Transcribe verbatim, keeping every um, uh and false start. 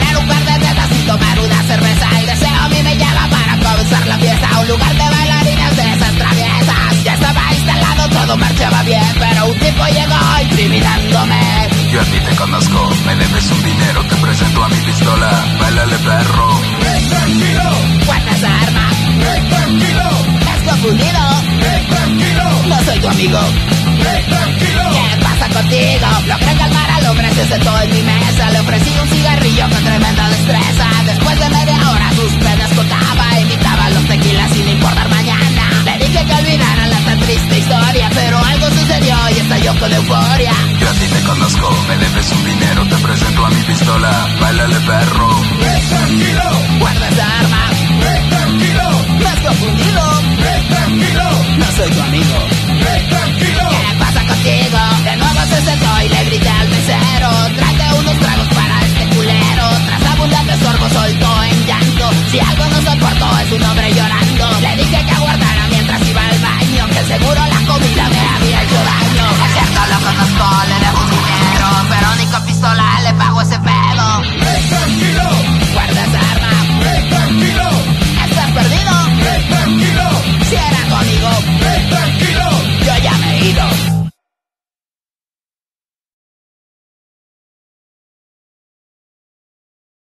tener un par de tetas y tomar una cerveza. El deseo a mí me llama para comenzar la fiesta. Un lugar de bailarines de esas traviesas. Ya estaba instalado, todo marchaba bien, pero un tipo llegó incriminándome. Yo a ti te conozco, me debes un dinero, te presento a mi pistola. Báilale, perro. ¡Eh, tranquilo! Guarda esa arma. ¡Eh, tranquilo! ¿Estás confundido? ¡Eh, tranquilo! No soy tu amigo. ¡Eh, tranquilo! ¿Qué pasa contigo? Logré calmar al hombre, se sentó en mi mesa. Le ofrecí un cigarrillo con tremenda destreza. Después de media hora sus penas contaba. Imitaba los tequilas sin importar mañana. Le dije que olvidara la tan triste historia, pero algo sucedió y estalló con euforia. Yo a ti te conozco, me debes un dinero, te presento a mi pistola. Báilale, perro. ¡Eh, tranquilo! Guarda esa arma. ¡Eh, tranquilo! ¿Me has confundido? ¡Eh, tranquilo! No soy tu amigo. ¡Eh, tranquilo! ¿Qué pasa contigo? De nuevo se sentó y le grité al mesero. Tráete unos tragos para este culero. Tras abundante sorbo soltó en llanto. Si algo